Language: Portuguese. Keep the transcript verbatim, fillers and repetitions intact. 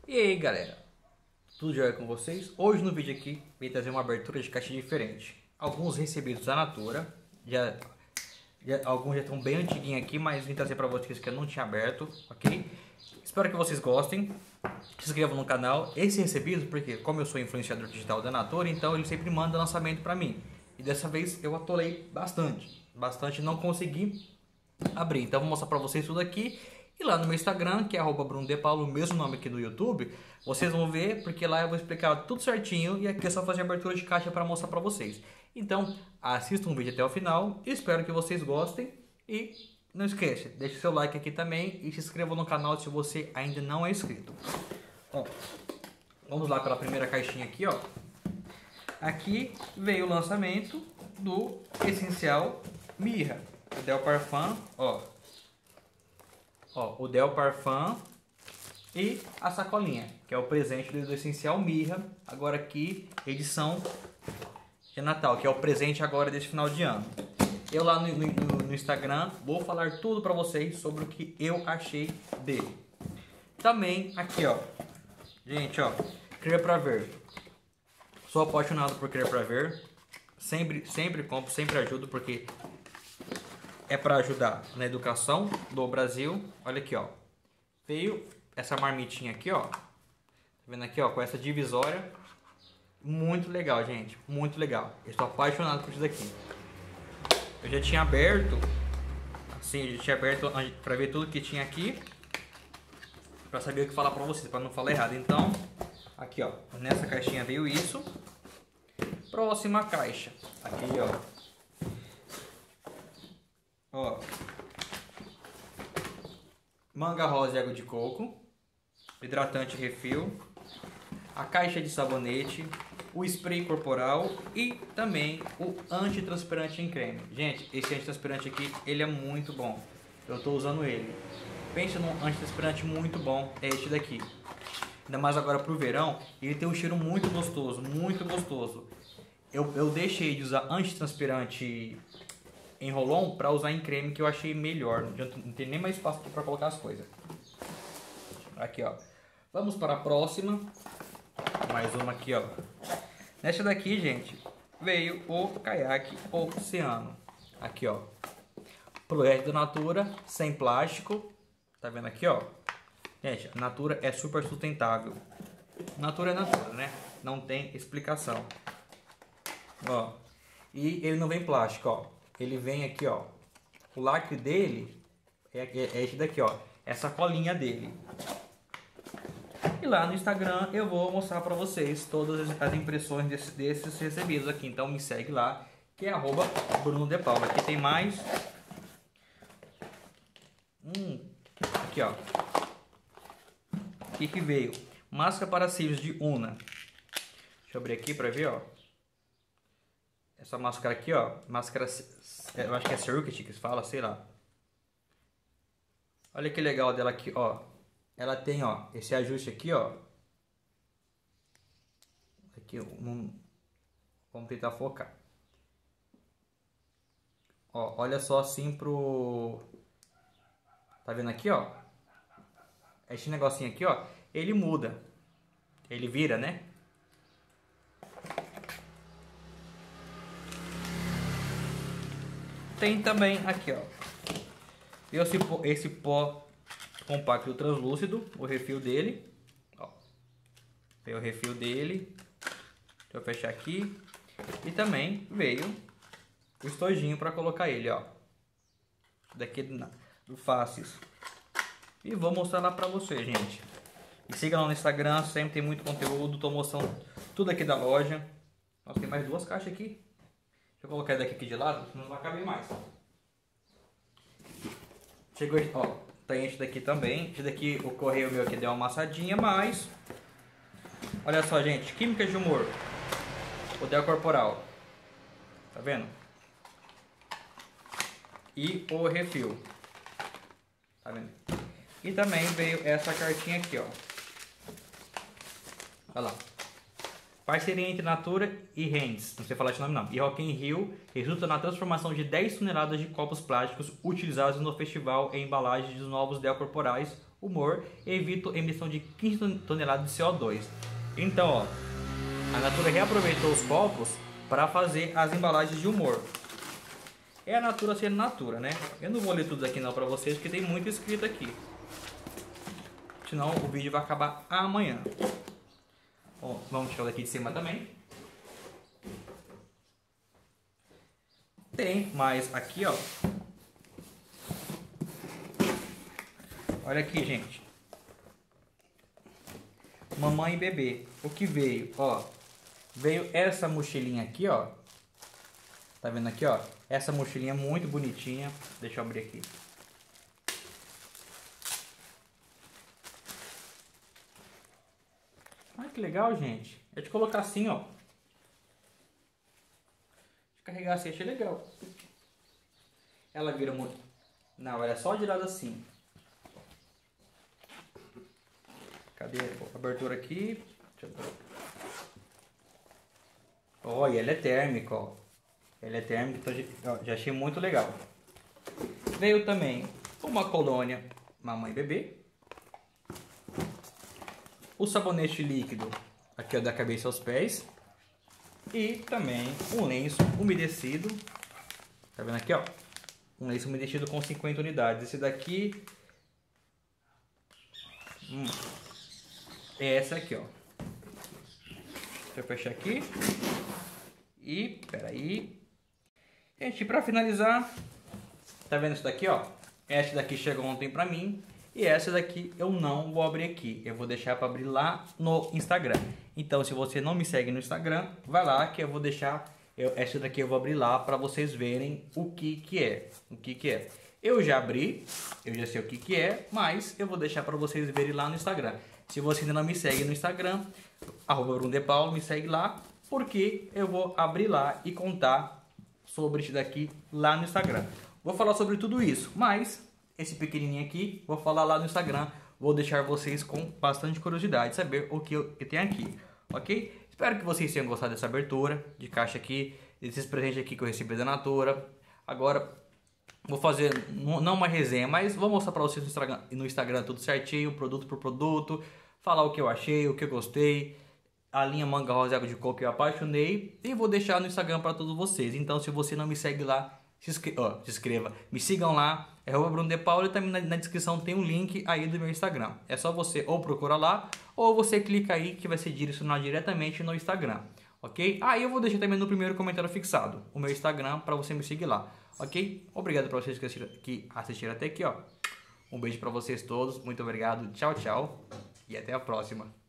E aí galera, tudo jóia com vocês? Hoje no vídeo aqui vim trazer uma abertura de caixa diferente. Alguns recebidos da Natura, já, já, alguns já estão bem antiguinhos aqui, mas vim trazer para vocês que eu não tinha aberto, ok? Espero que vocês gostem, se inscrevam no canal. Esse recebido, porque como eu sou influenciador digital da Natura, então ele sempre manda lançamento para mim. E dessa vez eu atolei bastante, bastante não consegui abrir, então vou mostrar para vocês tudo aqui. E lá no meu Instagram, que é arroba Bruno De Paulo, o mesmo nome aqui do YouTube, vocês vão ver, porque lá eu vou explicar tudo certinho e aqui é só fazer a abertura de caixa para mostrar para vocês. Então, assistam o vídeo até o final, espero que vocês gostem e não esqueça, deixe seu like aqui também e se inscreva no canal se você ainda não é inscrito. Ó, vamos lá pela primeira caixinha aqui, ó. Aqui veio o lançamento do Essencial Mirra, o Del Parfum, ó. Ó, o Del Parfum e a sacolinha, que é o presente do Essencial Mirra, agora aqui, edição de Natal, que é o presente agora desse final de ano. Eu lá no, no, no Instagram vou falar tudo pra vocês sobre o que eu achei dele. Também aqui, ó, gente, ó, Crer Pra Ver. Sou apaixonado por Crer Pra Ver, sempre, sempre compro, sempre ajudo, porque é para ajudar na educação do Brasil. Olha aqui, ó. Veio essa marmitinha aqui, ó. Tá vendo aqui, ó, com essa divisória. Muito legal, gente. Muito legal. Eu estou apaixonado por isso daqui. Eu já tinha aberto, assim, eu já tinha aberto para ver tudo que tinha aqui, para saber o que falar para vocês, para não falar errado. Então, aqui, ó, nessa caixinha veio isso. Próxima caixa. Aqui, ó. Ó, manga rosa e água de coco, hidratante refil, a caixa de sabonete, o spray corporal e também o antitranspirante em creme. Gente, esse antitranspirante aqui, ele é muito bom. Eu estou usando ele. Pensa num antitranspirante muito bom, é este daqui. Ainda mais agora pro verão, ele tem um cheiro muito gostoso, muito gostoso. Eu, eu deixei de usar antitranspirante em roll-on para usar em creme, que eu achei melhor. Não tem nem mais espaço aqui para colocar as coisas. Aqui, ó. Vamos para a próxima. Mais uma aqui, ó. Nessa daqui, gente, veio o caiaque Oceano. Aqui, ó. Projeto da Natura, sem plástico. Tá vendo aqui, ó? Gente, a Natura é super sustentável. Natura é Natura, né? Não tem explicação. Ó. E ele não vem plástico, ó. Ele vem aqui, ó. O lacre dele é, é esse daqui, ó. Essa colinha dele. E lá no Instagram eu vou mostrar pra vocês todas as impressões desse, desses recebidos aqui. Então me segue lá, que é arroba Bruno De Paulo. Aqui tem mais. Hum, aqui, ó. O que que veio? Máscara para cílios de Una. Deixa eu abrir aqui pra ver, ó. Essa máscara aqui, ó, máscara, eu acho que é Circuit que se fala, sei lá. Olha que legal dela aqui, ó. Ela tem, ó, esse ajuste aqui, ó. Aqui, um, vamos tentar focar. Ó, olha só assim pro... Tá vendo aqui, ó? Esse negocinho aqui, ó, ele muda. Ele vira, né? Tem também aqui, ó, esse pó, esse pó compacto translúcido, o refil dele, ó, veio o refil dele, deixa eu fechar aqui, e também veio o estojinho para colocar ele, ó, daqui do, do Faces, e vou mostrar lá pra você, gente, e siga lá no Instagram, sempre tem muito conteúdo, tô mostrando tudo aqui da loja. Nossa, tem mais duas caixas aqui. Deixa eu colocar ele daqui aqui de lado, senão não vai caber mais. Chegou, ó, tem este daqui também. Este daqui, o correio meu aqui deu uma amassadinha, mas... Olha só, gente, química de humor. O Del Corporal. Tá vendo? E o refil. Tá vendo? E também veio essa cartinha aqui, ó. Olha lá. Parceria entre Natura e Rennes, não sei falar esse nome não, e Rock in Rio resulta na transformação de dez toneladas de copos plásticos utilizados no festival em embalagens dos novos Del Corporais, humor e evito emissão de quinze toneladas de C O dois. Então, ó, a Natura reaproveitou os copos para fazer as embalagens de humor. É a Natura sendo Natura, né? Eu não vou ler tudo aqui não para vocês, porque tem muito escrito aqui. Senão o vídeo vai acabar amanhã. Bom, vamos tirar daqui de cima também. Tem mais aqui, ó. Olha aqui, gente. Mamãe e bebê. O que veio, ó. Veio essa mochilinha aqui, ó. Tá vendo aqui, ó? Essa mochilinha muito bonitinha. Deixa eu abrir aqui. Olha que legal, gente. É de colocar assim, ó. De carregar assim, achei legal. Ela vira muito... Não, ela é só de lado assim. Cadê a abertura aqui? Deixa eu ver. Ó, e ela é térmica, ó. Ela é térmica, então já achei muito legal. Veio também uma colônia mamãe e bebê. O sabonete líquido, aqui ó, da cabeça aos pés. E também um lenço umedecido. Tá vendo aqui, ó? Um lenço umedecido com cinquenta unidades. Esse daqui... Hum, é essa aqui, ó. Deixa eu fechar aqui. E, peraí. Gente, pra finalizar, tá vendo isso daqui, ó? Essa daqui chegou ontem pra mim. E essa daqui eu não vou abrir aqui. Eu vou deixar pra abrir lá no Instagram. Então, se você não me segue no Instagram, vai lá que eu vou deixar... Eu, essa daqui eu vou abrir lá pra vocês verem o que que é. O que que é. Eu já abri, eu já sei o que que é, mas eu vou deixar pra vocês verem lá no Instagram. Se você ainda não me segue no Instagram, arroba Bruno de Paulo, me segue lá. Porque eu vou abrir lá e contar sobre isso daqui lá no Instagram. Vou falar sobre tudo isso, mas esse pequenininho aqui, vou falar lá no Instagram. Vou deixar vocês com bastante curiosidade de saber o que eu tenho aqui, ok? Espero que vocês tenham gostado dessa abertura de caixa aqui, desses presentes aqui que eu recebi da Natura. Agora, vou fazer, não uma resenha, mas vou mostrar para vocês no Instagram, no Instagram tudo certinho, produto por produto. Falar o que eu achei, o que eu gostei. A linha manga rosa e água de coco eu apaixonei. E vou deixar no Instagram para todos vocês. Então, se você não me segue lá, se, inscre oh, se inscreva. Me sigam lá. É arroba Bruno de Paulo. E também na, na descrição tem um link aí do meu Instagram. É só você ou procurar lá, ou você clica aí que vai ser direcionado diretamente no Instagram. Ok? Aí ah, eu vou deixar também no primeiro comentário fixado o meu Instagram para você me seguir lá. Ok? Obrigado para vocês que assistiram, que assistiram até aqui, ó. Um beijo para vocês todos. Muito obrigado. Tchau, tchau. E até a próxima.